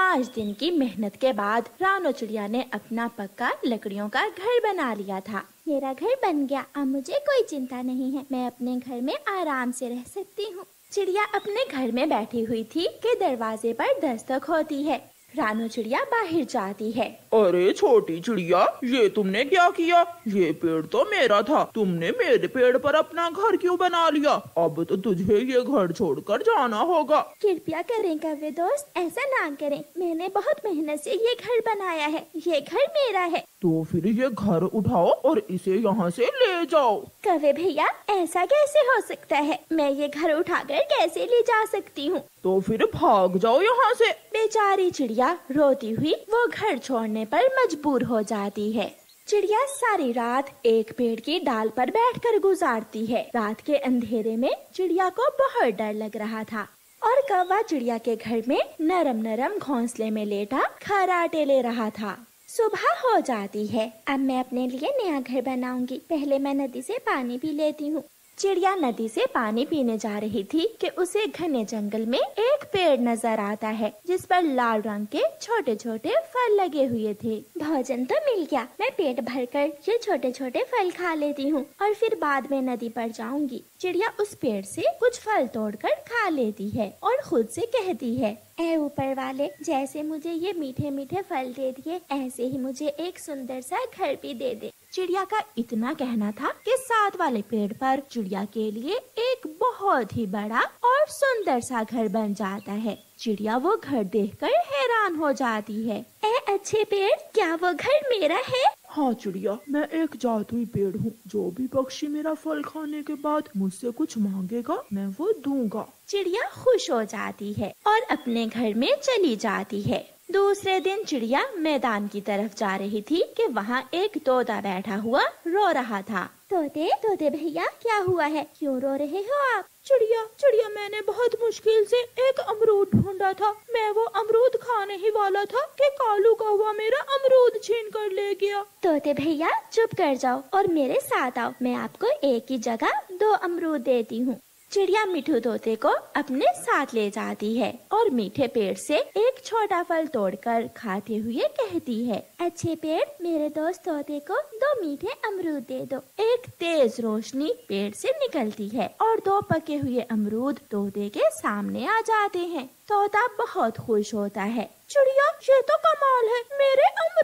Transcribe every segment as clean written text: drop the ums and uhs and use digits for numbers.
5 दिन की मेहनत के बाद रानो चिड़िया ने अपना पक्का लकड़ियों का घर बना लिया था। मेरा घर बन गया, अब मुझे कोई चिंता नहीं है। मैं अपने घर में आराम से रह सकती हूँ। चिड़िया अपने घर में बैठी हुई थी कि दरवाजे पर दस्तक होती है। रानो चिड़िया बाहर जाती है। अरे छोटी चिड़िया, ये तुमने क्या किया? ये पेड़ तो मेरा था, तुमने मेरे पेड़ पर अपना घर क्यों बना लिया? अब तो तुझे ये घर छोड़कर जाना होगा। कृपया करें कौवे दोस्त, ऐसा ना करें। मैंने बहुत मेहनत से ये घर बनाया है, ये घर मेरा है। तो फिर ये घर उठाओ और इसे यहाँ से ले जाओ। कौवे भैया, ऐसा कैसे हो सकता है? मैं ये घर उठाकर कैसे ले जा सकती हूँ? तो फिर भाग जाओ यहाँ से। बेचारी चिड़िया रोती हुई वो घर छोड़ने पर मजबूर हो जाती है। चिड़िया सारी रात एक पेड़ की डाल पर बैठकर गुजारती है। रात के अंधेरे में चिड़िया को बहुत डर लग रहा था और कौवा चिड़िया के घर में नरम नरम घोंसले में लेटा खर्राटे ले रहा था। सुबह हो जाती है। अब मैं अपने लिए नया घर बनाऊंगी। पहले मैं नदी से पानी पी लेती हूँ। चिड़िया नदी से पानी पीने जा रही थी कि उसे घने जंगल में एक पेड़ नजर आता है जिस पर लाल रंग के छोटे छोटे फल लगे हुए थे। भोजन तो मिल गया। मैं पेट भरकर ये छोटे छोटे फल खा लेती हूँ और फिर बाद में नदी पर जाऊंगी। चिड़िया उस पेड़ से कुछ फल तोड़कर खा लेती है और खुद से कहती है, ऐ ऊपर वाले, जैसे मुझे ये मीठे मीठे फल दे दिए, ऐसे ही मुझे एक सुंदर सा घर भी दे दे। चिड़िया का इतना कहना था कि साथ वाले पेड़ पर चिड़िया के लिए एक बहुत ही बड़ा और सुंदर सा घर बन जाता है। चिड़िया वो घर देखकर हैरान हो जाती है। ऐ अच्छे पेड़, क्या वो घर मेरा है? हाँ चिड़िया, मैं एक जादुई पेड़ हूँ। जो भी पक्षी मेरा फल खाने के बाद मुझसे कुछ मांगेगा, मैं वो दूंगा। चिड़िया खुश हो जाती है और अपने घर में चली जाती है। दूसरे दिन चिड़िया मैदान की तरफ जा रही थी कि वहाँ एक तोता बैठा हुआ रो रहा था। तोते भैया, क्या हुआ है? क्यों रो रहे हो आप? चिड़िया, मैंने बहुत मुश्किल से एक अमरूद ढूंढा था। मैं वो अमरूद खाने ही वाला था कि कालू कौवा मेरा अमरूद छीन कर ले गया। तोते भैया, चुप कर जाओ और मेरे साथ आओ। मैं आपको एक ही जगह 2 अमरूद देती हूँ। चिड़िया मिठू तोते को अपने साथ ले जाती है और मीठे पेड़ से एक छोटा फल तोड़कर खाते हुए कहती है, अच्छे पेड़, मेरे दोस्त तोते को 2 मीठे अमरूद दे दो। एक तेज रोशनी पेड़ से निकलती है और 2 पके हुए अमरूद तोते के सामने आ जाते हैं। तोता बहुत खुश होता है। चिड़िया, ये तो कमाल है, मेरे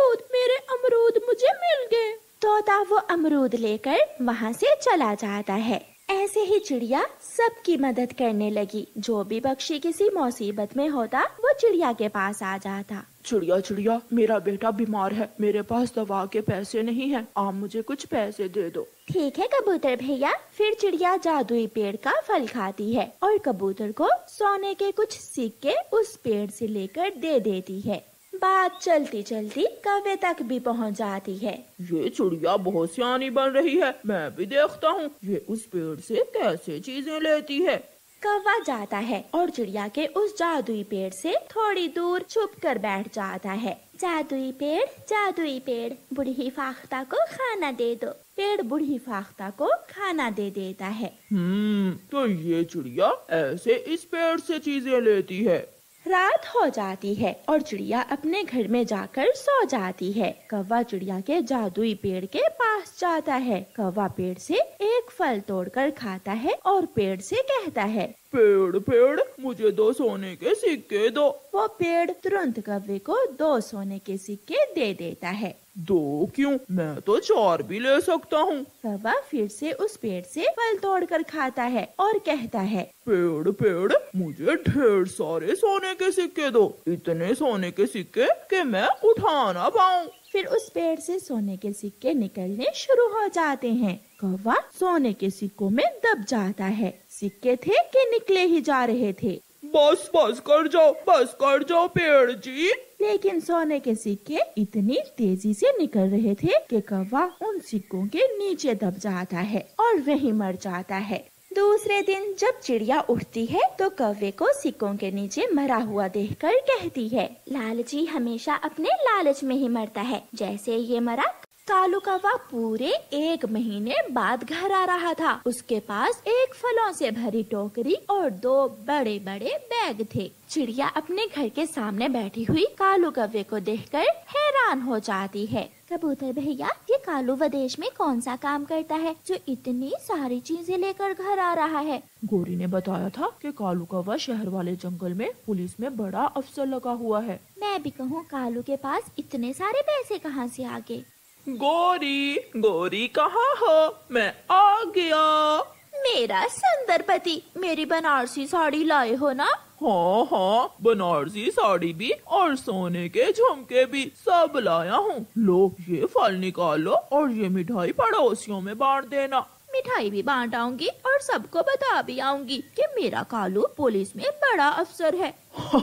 अमरूद मुझे मिल गए। तोता वो अमरूद लेकर वहाँ से चला जाता है। ऐसे ही चिड़िया सबकी मदद करने लगी। जो भी पक्षी किसी मुसीबत में होता वो चिड़िया के पास आ जाता। चिड़िया, मेरा बेटा बीमार है, मेरे पास दवा के पैसे नहीं हैं, आप मुझे कुछ पैसे दे दो। ठीक है कबूतर भैया। फिर चिड़िया जादुई पेड़ का फल खाती है और कबूतर को सोने के कुछ सिक्के उस पेड़ से लेकर दे देती है। बात चलती चलती कौवे तक भी पहुंच जाती है। ये चिड़िया बहुत सियानी बन रही है, मैं भी देखता हूँ ये उस पेड़ से कैसे चीजें लेती है। कौवा जाता है और चिड़िया के उस जादुई पेड़ से थोड़ी दूर छुप कर बैठ जाता है। जादुई पेड़, बूढ़ी फाख्ता को खाना दे दो। पेड़ बूढ़ी फाख्ता को खाना दे देता है। तो ये चिड़िया ऐसे इस पेड़ से चीजें लेती है। रात हो जाती है और चिड़िया अपने घर में जाकर सो जाती है। कौवा चिड़िया के जादुई पेड़ के पास जाता है। कौवा पेड़ से एक फल तोड़कर खाता है और पेड़ से कहता है, पेड़, मुझे 2 सोने के सिक्के दो। वो पेड़ तुरंत कौवे को 2 सोने के सिक्के दे देता है। 2 क्यों? मैं तो 4 भी ले सकता हूँ। कौवा फिर से उस पेड़ से फल तोड़कर खाता है और कहता है, पेड़, मुझे ढेर सारे सोने के सिक्के दो। इतने सोने के सिक्के कि मैं उठा ना पाऊँ। फिर उस पेड़ से सोने के सिक्के निकलने शुरू हो जाते हैं। कौवा सोने के सिक्कों में दब जाता है। सिक्के थे कि निकले ही जा रहे थे। बस कर जाओ पेड़ जी। लेकिन सोने के सिक्के इतनी तेजी से निकल रहे थे कि कौवा उन सिक्कों के नीचे दब जाता है और वहीं मर जाता है। दूसरे दिन जब चिड़िया उठती है तो कौवे को सिक्कों के नीचे मरा हुआ देखकर कहती है, लालची हमेशा अपने लालच में ही मरता है। जैसे ये मरा कालू कौवा पूरे 1 महीने बाद घर आ रहा था। उसके पास एक फलों से भरी टोकरी और 2 बड़े बड़े बैग थे। चिड़िया अपने घर के सामने बैठी हुई कालू कौवे को देखकर हैरान हो जाती है। कबूतर भैया, ये कालू विदेश में कौन सा काम करता है जो इतनी सारी चीजें लेकर घर आ रहा है? गौरी ने बताया था कि कालू कौवा शहर वाले जंगल में पुलिस में बड़ा अफसर लगा हुआ है। मैं भी कहूँ, कालू के पास इतने सारे पैसे कहाँ से आ गए? गौरी, गौरी कहाँ हो? मैं आ गया। मेरा सुंदर पति, मेरी बनारसी साड़ी लाए हो ना? हाँ हाँ, बनारसी साड़ी भी और सोने के झुमके भी सब लाया हूँ। लो, ये फल निकालो और ये मिठाई पड़ोसियों में बांट देना। मिठाई भी बांट आऊंगी और सबको बता भी आऊंगी कि मेरा कालू पुलिस में बड़ा अफसर है।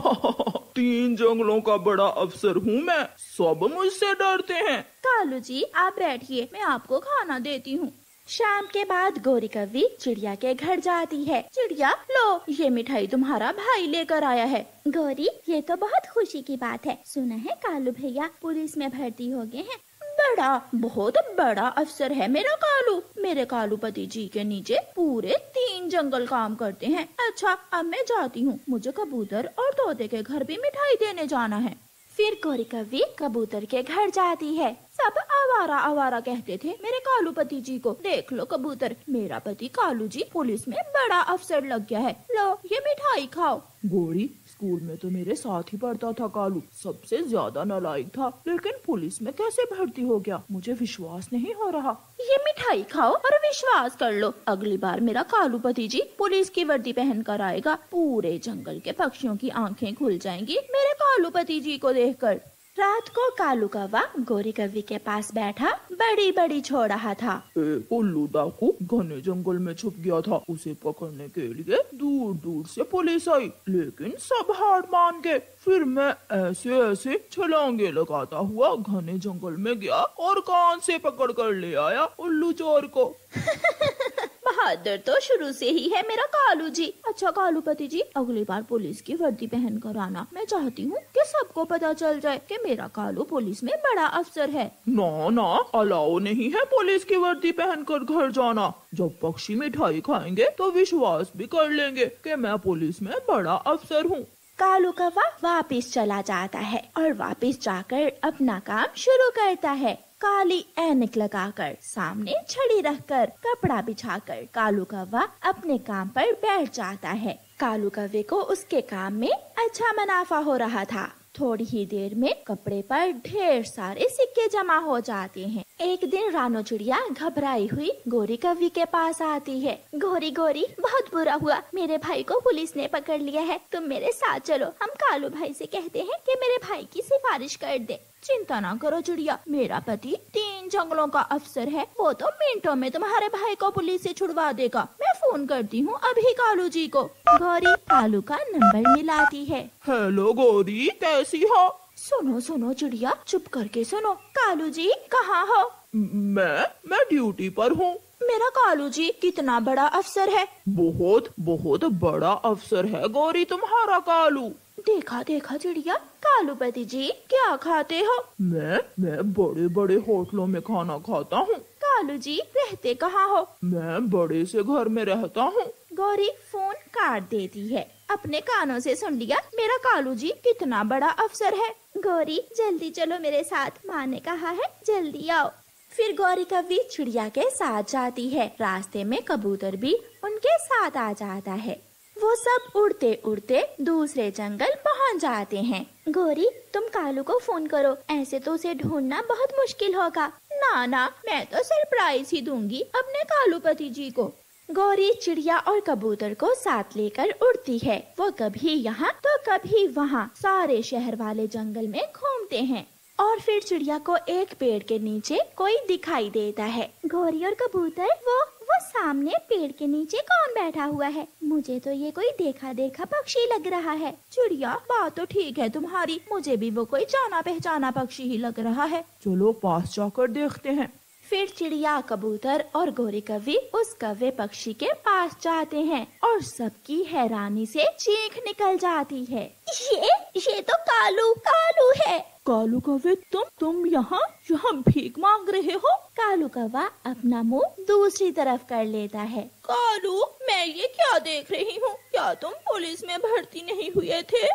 3 जंगलों का बड़ा अफसर हूँ मैं, सब मुझसे डरते हैं। कालू जी, आप बैठिए, मैं आपको खाना देती हूँ। शाम के बाद गौरी कौवी चिड़िया के घर जाती है। चिड़िया, लो, ये मिठाई तुम्हारा भाई लेकर आया है। गौरी, ये तो बहुत खुशी की बात है। सुना है कालू भैया पुलिस में भर्ती हो गए हैं। बहुत बड़ा अफसर है मेरा कालू। मेरे कालू पति जी के नीचे पूरे 3 जंगल काम करते हैं। अच्छा, अब मैं जाती हूँ, मुझे कबूतर और तोते के घर भी मिठाई देने जाना है। फिर गौरी कौवी कबूतर के घर जाती है। सब आवारा आवारा कहते थे मेरे कालू पति जी को। देख लो कबूतर, मेरा पति कालू जी पुलिस में बड़ा अफसर लग गया है। लो, ये मिठाई खाओ। गौरी, स्कूल में तो मेरे साथ ही पढ़ता था कालू, सबसे ज्यादा नालायक था, लेकिन पुलिस में कैसे भर्ती हो गया? मुझे विश्वास नहीं हो रहा। ये मिठाई खाओ और विश्वास कर लो। अगली बार मेरा कालू पति जी पुलिस की वर्दी पहन कर आएगा, पूरे जंगल के पक्षियों की आंखें खुल जाएंगी मेरे कालू पति जी को देखकर। रात को कालू कौवा गौरी कौवी के पास बैठा बड़ी बड़ी छो रहा था। उल्लू डाकू घने जंगल में छुप गया था। उसे पकड़ने के लिए दूर दूर से पुलिस आई, लेकिन सब हार मान गए। फिर मैं ऐसे ऐसे छलांगे लगाता हुआ घने जंगल में गया और कान से पकड़ कर ले आया उल्लू चोर को। बहादुर तो शुरू से ही है मेरा कालू जी। अच्छा कालू पति जी, अगली बार पुलिस की वर्दी पहन कर आना। मैं चाहती हूँ कि सबको पता चल जाए कि मेरा कालू पुलिस में बड़ा अफसर है। ना ना, अलाउ नहीं है पुलिस की वर्दी पहनकर घर जाना। जब पक्षी मिठाई खाएंगे तो विश्वास भी कर लेंगे कि मैं पुलिस में बड़ा अफसर हूँ। कालू कौवा वापिस चला जाता है और वापिस जाकर अपना काम शुरू करता है। काली ऐनक लगाकर, सामने छड़ी रखकर, कपड़ा बिछाकर कालू कौवा अपने काम पर बैठ जाता है। कालू कौवे को उसके काम में अच्छा मुनाफा हो रहा था। थोड़ी ही देर में कपड़े पर ढेर सारे सिक्के जमा हो जाते हैं। एक दिन रानो चिड़िया घबराई हुई गौरी कौवी के पास आती है। गौरी गौरी, बहुत बुरा हुआ, मेरे भाई को पुलिस ने पकड़ लिया है। तुम मेरे साथ चलो, हम कालू भाई से कहते हैं कि मेरे भाई की सिफारिश कर दे। चिंता ना करो चिड़िया, मेरा पति 3 जंगलों का अफसर है। वो तो मिनटों में तुम्हारे भाई को पुलिस से छुड़वा देगा। मैं फोन करती हूँ अभी कालू जी को। गौरी कालू का नंबर मिलाती है। हेलो गौरी, कैसी हो? सुनो सुनो चिड़िया, चुप करके सुनो। कालू जी कहाँ हो? मैं ड्यूटी पर हूँ। मेरा कालू जी कितना बड़ा अफसर है। बहुत बहुत बड़ा अफसर है गौरी तुम्हारा कालू। देखा देखा चिड़िया, कालू पति जी क्या खाते हो? मैं बड़े बड़े होटलों में खाना खाता हूँ। कालू जी रहते कहाँ हो? मैं बड़े से घर में रहता हूँ। गौरी फोन काट देती है। अपने कानों से सुन लिया मेरा कालू जी कितना बड़ा अफसर है। गौरी जल्दी चलो मेरे साथ, माँ ने कहा है जल्दी आओ। फिर गौरी कौवी चिड़िया के साथ जाती है। रास्ते में कबूतर भी उनके साथ आ जाता है। वो सब उड़ते उड़ते दूसरे जंगल पहुंच जाते हैं। गौरी तुम कालू को फोन करो, ऐसे तो उसे ढूंढना बहुत मुश्किल होगा। ना ना, मैं तो सरप्राइज ही दूंगी अपने कालू पति जी को। गौरी चिड़िया और कबूतर को साथ लेकर उड़ती है। वो कभी यहाँ तो कभी वहाँ सारे शहर वाले जंगल में घूमते हैं। और फिर चिड़िया को एक पेड़ के नीचे कोई दिखाई देता है। गौरी और कबूतर, वो सामने पेड़ के नीचे कौन बैठा हुआ है? मुझे तो ये कोई देखा देखा पक्षी लग रहा है। चिड़िया बात तो ठीक है तुम्हारी, मुझे भी वो कोई जाना पहचाना पक्षी ही लग रहा है। चलो पास जाकर देखते हैं। फिर चिड़िया, कबूतर और गौरी कौवी उस कौवे पक्षी के पास जाते हैं और सबकी हैरानी से चीख निकल जाती है। ये तो कालू है। कालू कौवे, तुम यहाँ? हम भीख मांग रहे हो? कालू कौवा अपना मुंह दूसरी तरफ कर लेता है। कालू, मैं ये क्या देख रही हूँ? क्या तुम पुलिस में भर्ती नहीं हुए थे?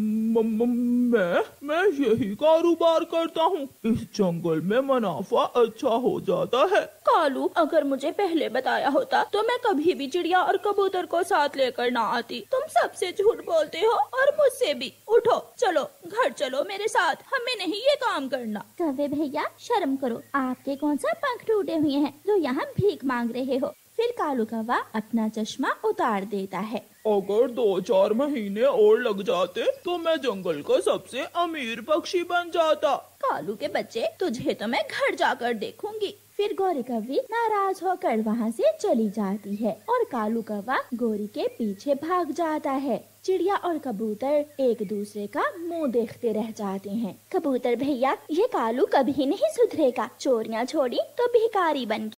मैं यही कारोबार करता हूँ। इस जंगल में मुनाफा अच्छा हो जाता है। कालू, अगर मुझे पहले बताया होता तो मैं कभी भी चिड़िया और कबूतर को साथ लेकर ना आती। तुम सबसे झूठ बोलते हो और मुझसे भी। उठो, चलो घर चलो मेरे साथ, हमें नहीं ये काम करना। कौवे भैया, शर्म करो, आपके कौन सा पंख टूटे हुए हैं जो यहाँ भीख मांग रहे हो? फिर कालू कौवा अपना चश्मा उतार देता है। अगर 2-4 महीने और लग जाते तो मैं जंगल का सबसे अमीर पक्षी बन जाता। कालू के बच्चे, तुझे तो मैं घर जाकर देखूंगी। फिर गौरी कौवी नाराज होकर वहाँ से चली जाती है और कालू कौवा गोरी के पीछे भाग जाता है। चिड़िया और कबूतर एक दूसरे का मुंह देखते रह जाते हैं। कबूतर भैया, ये कालू कभी नहीं सुधरेगा। चोरियाँ छोड़ी तो भिखारी बन